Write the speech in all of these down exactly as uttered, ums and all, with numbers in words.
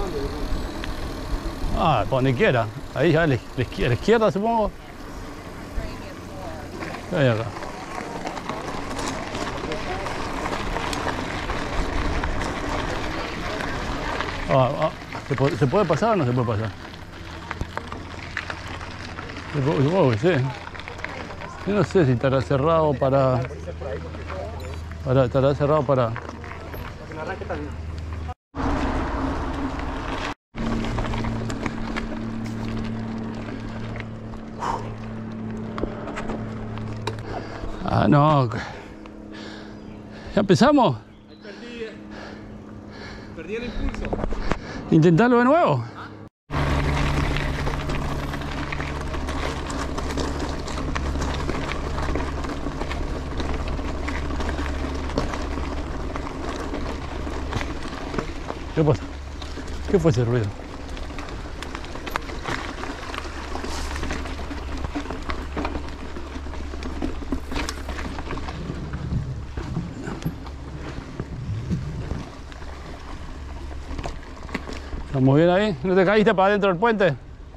Ah, por donde quiera. Ahí ya a la, la izquierda, a la izquierda supongo. Ahí acá. Ah, ah, ¿se, puede, ¿Se puede pasar o no se puede pasar? Supongo que sí. Yo no sé si estará cerrado para... para estará cerrado para... Ah, no. ¿Ya empezamos? Perdí, perdí el impulso. ¿Intentarlo de nuevo? ¿Qué pasa? ¿Qué fue ese ruido? ¿Estamos bien ahí? ¿No te caíste para adentro del puente?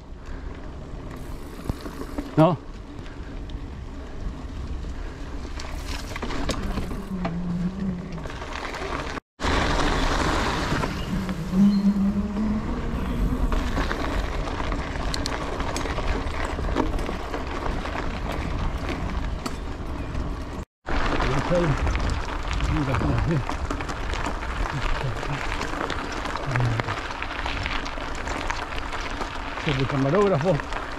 ¿No? El camarógrafo.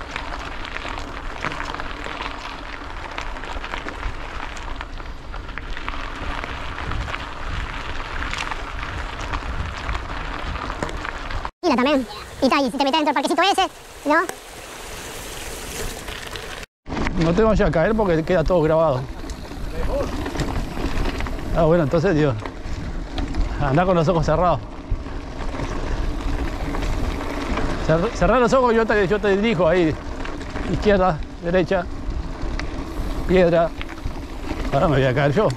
Y también. Y tal, y si te metes dentro del parquecito ese, ¿no? No te vayas a caer porque queda todo grabado. Ah, bueno, entonces, Dios. Andá con los ojos cerrados. Cerrá los ojos y yo te, yo te dirijo ahí. Izquierda, derecha, piedra. Ahora me voy a caer yo.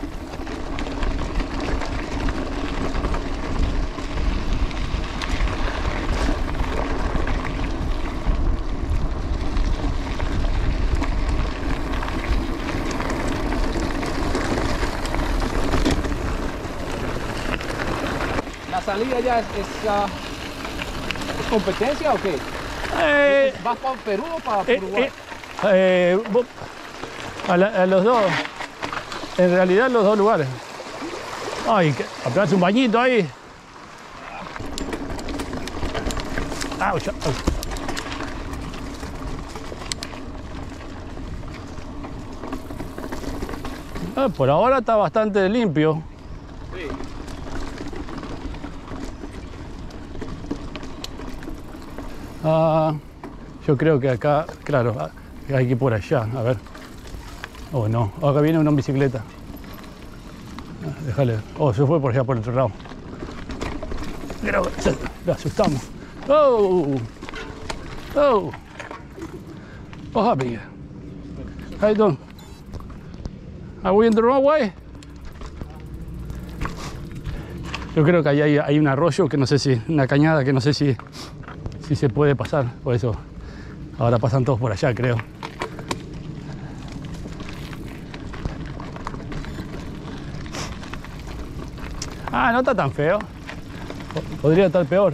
¿La salida ya es, es, uh, es competencia o qué? Eh, ¿Vas para Perú o para eh, Uruguay? eh, eh, a, la, a los dos. En realidad, los dos lugares. Ay, que apenas un bañito ahí. Ouch, ouch. Ah, por ahora está bastante limpio. Sí. Ah, yo creo que acá, claro, hay que ir por allá, a ver. Oh, no, acá viene uno en bicicleta. Ah, déjale. Oh, se fue por allá, por el otro lado. Creo que se, lo asustamos. Oh, oh. What's happening here? How you doing? Are we in the wrong way? Yo creo que ahí hay, hay un arroyo que no sé si, una cañada que no sé si, si se puede pasar, por eso ahora pasan todos por allá, creo. Ah, no está tan feo. Podría estar peor.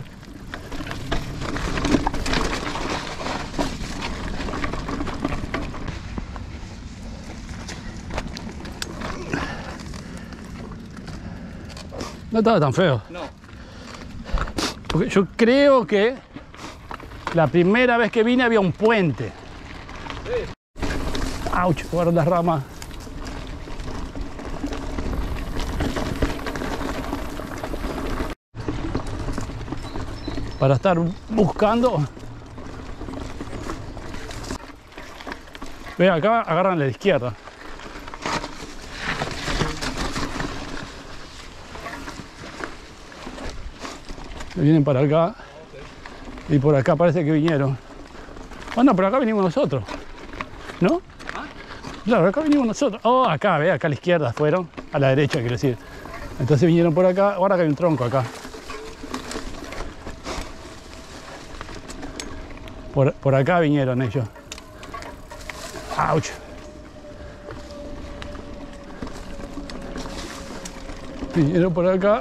No estaba tan feo. No. Porque yo creo que la primera vez que vine había un puente. Sí. Ouch, guarda las ramas. Para estar buscando. Ve, acá agarran la de izquierda. Vienen para acá. Y por acá parece que vinieron. Ah, no, pero acá vinimos nosotros. ¿No? ¿Ah? Claro, acá vinimos nosotros. Oh, acá, ve, acá a la izquierda fueron. A la derecha, quiero decir. Entonces vinieron por acá. Ahora que hay un tronco acá. Por, por acá vinieron ellos. ¡Auch! Vinieron por acá.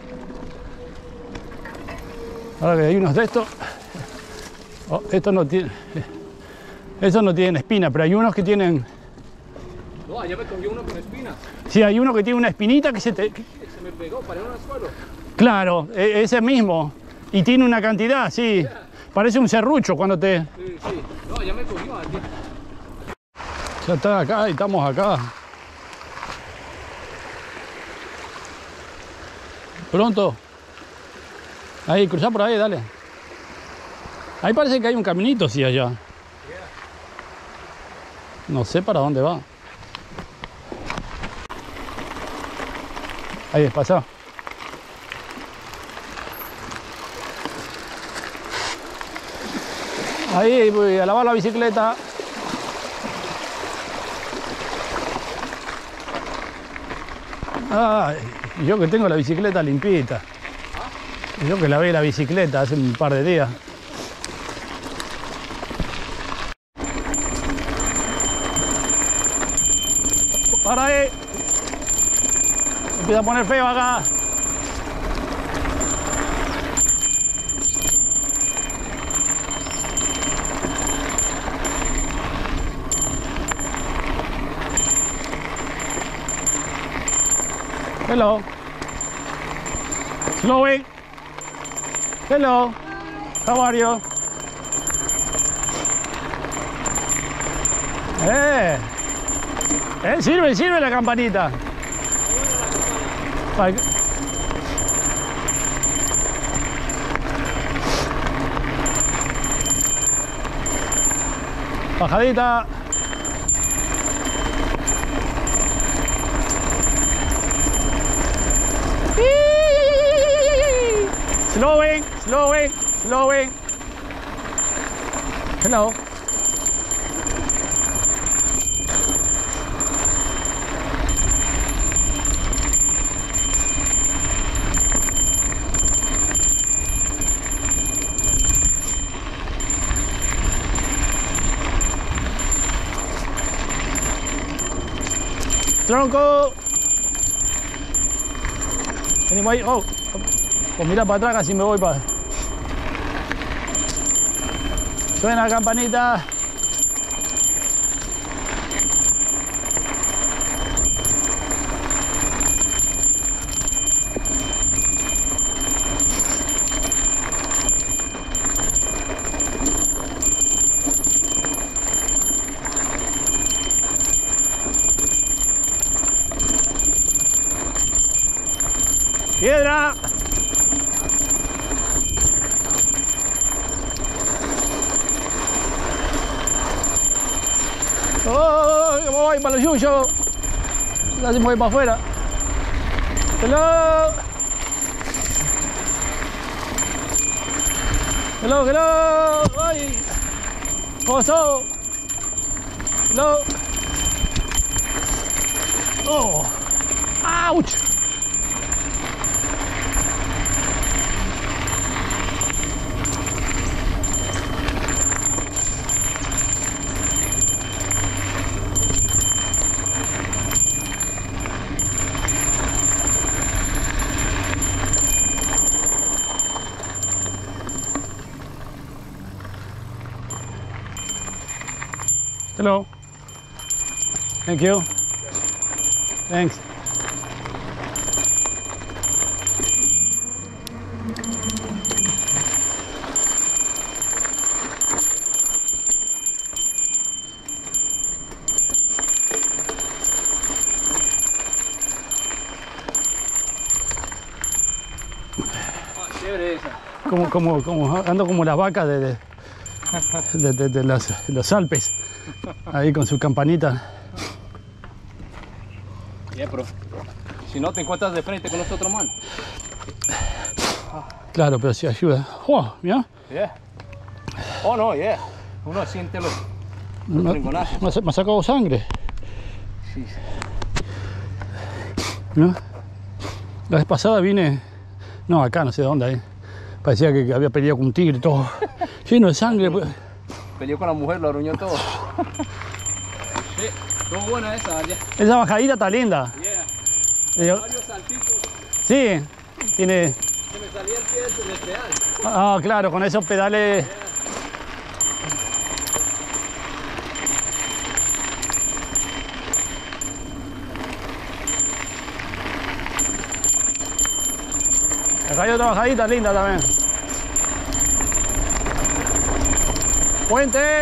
Ahora que hay unos de estos. Oh, estos no tienen. Estos no tienen espina, pero hay unos que tienen. No, allá me cogió uno con espina. Sí, hay uno que tiene una espinita que se te. Se me pegó, pareció un anzuelo. Claro, e ese mismo. Y tiene una cantidad, sí. Yeah. Parece un serrucho cuando te. Sí, sí. No, ya me cogió aquí. Ya está acá y estamos acá. Pronto. Ahí, cruzá por ahí, dale. Ahí parece que hay un caminito, sí, allá. No sé para dónde va. Ahí es, pasá. Ahí voy a lavar la bicicleta. Ah, yo que tengo la bicicleta limpita. Yo que lavé la bicicleta hace un par de días. Para ahí. Empieza a poner feo acá. Hello. Slowing. Hello. How are you? Eh. Eh, sirve, sirve la campanita. Bajadita. Slowing, slowing, slowing. Hello. Tronco. Anyway, oh. Pues mira para atrás, casi me voy para. Suena la campanita. Piedra. Oh, que me voy para los yuyos. Casi me voy para afuera. Hello. Hello, hello. Ay. Oso. Hello. Oh. Ouch. Hello. Thank you. Thanks. Ah, chévere esa. Como, como, como, ando como las vacas de, de, de, de, de los, de los Alpes. Ahí con su campanita. Yeah, pero si no te encuentras de frente con nosotros, man. Claro, pero sí ayuda. Oh, mira. Yeah. Oh, no, yeah. Uno siente los, los Me, rinconazos. me, me ha sacado sangre. Sí. ¿No? La vez pasada vine. No, acá no sé dónde. Ahí. Parecía que había peleado con un tigre, todo lleno de sangre. peleó con la mujer, lo arruinó todo. Sí, estuvo buena esa, ya. Esa bajadita está linda. Yeah. Yo- Varios saltitos. sí, tiene... Se me salía el pie del, del pedal. Ah, claro, con esos pedales... Acá hay otra bajadita linda también. Puente.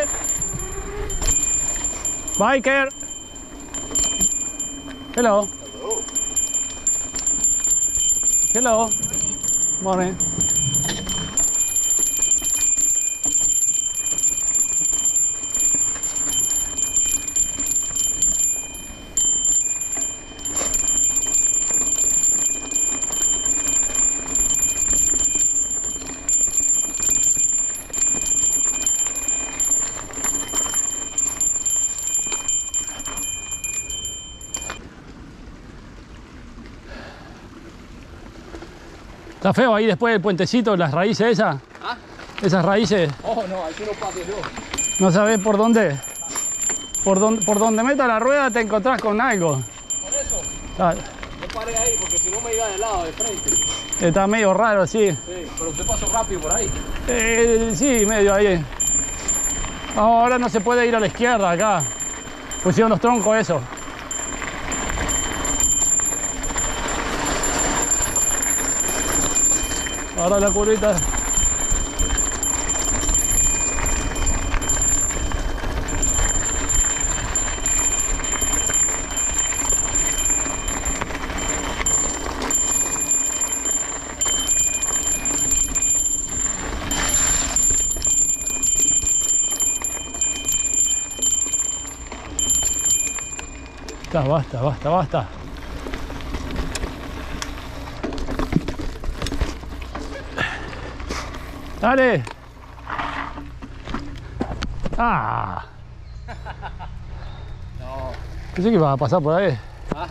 Biker. Hello. Hello. Morning. Está feo ahí después del puentecito, las raíces esas. ¿Ah? Esas raíces, Oh, no, aquí no paso yo. no sabes por dónde. Por donde, por donde meta la rueda te encontrás con algo. Por eso, Ah, no paré ahí, porque si no me iba de lado, de frente. está medio raro, sí. Sí, pero usted pasó rápido por ahí. Eh, sí, medio ahí. Ahora no se puede ir a la izquierda acá. Pusieron los troncos eso. Ahora la curvita. Basta, basta, basta, basta. Dale. Ah. No. Pensé que iba a pasar por ahí. Ah,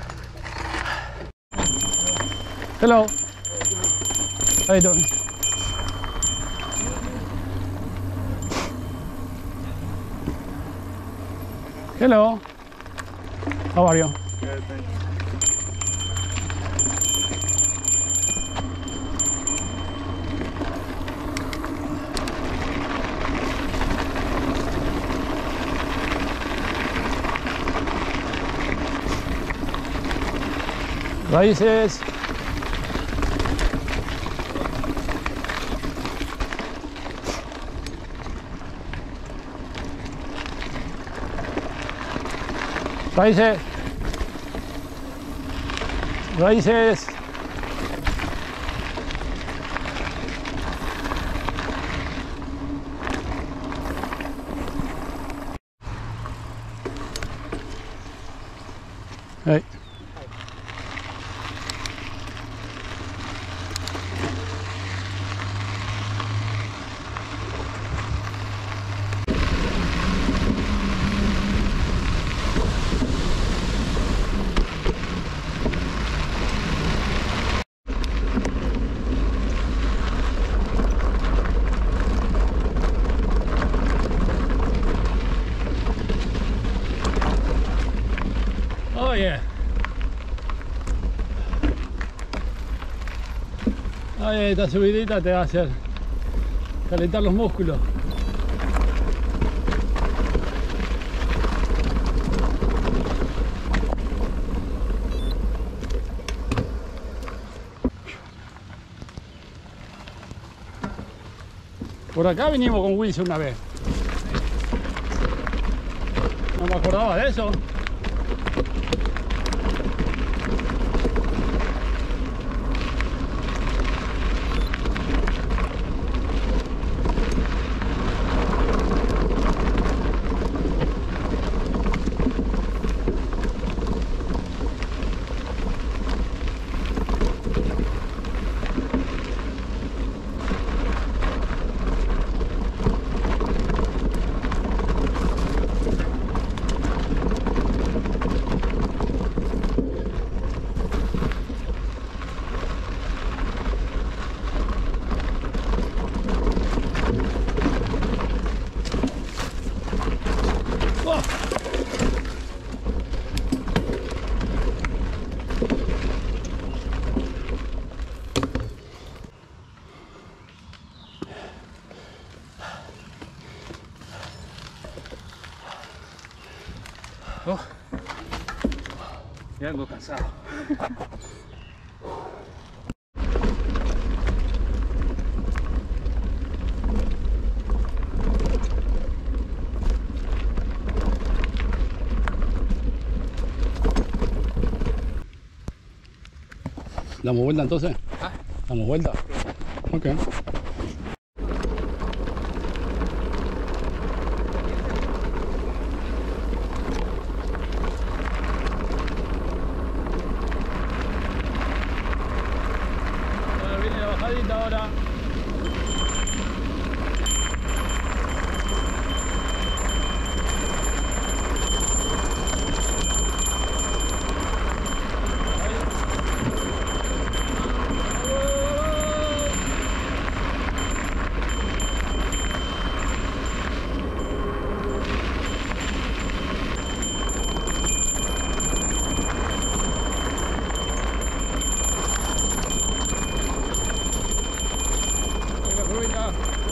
Hello. How you doing? Hello. How are you? good, thank you. Raíces. Raíces. Raíces. Hey. Oh yeah. Ay, esta subidita te va a hacer calentar los músculos. Por acá vinimos con Wilson una vez. No me acordaba de eso. Oh. Ya vengo cansado. ¿Damos vuelta entonces? ¿Ah? ¿Damos vuelta? Ok. Bueno, viene la bajadita ahora. Venga, curvita.